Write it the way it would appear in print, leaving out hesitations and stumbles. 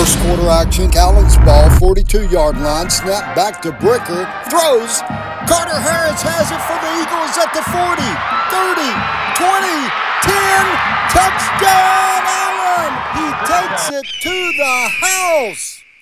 First quarter action, Allen's ball, 42-yard line, snap back to Bricker, throws. Carter Harris has it for the Eagles at the 40, 30, 20, 10, touchdown Allen! He takes it to the house.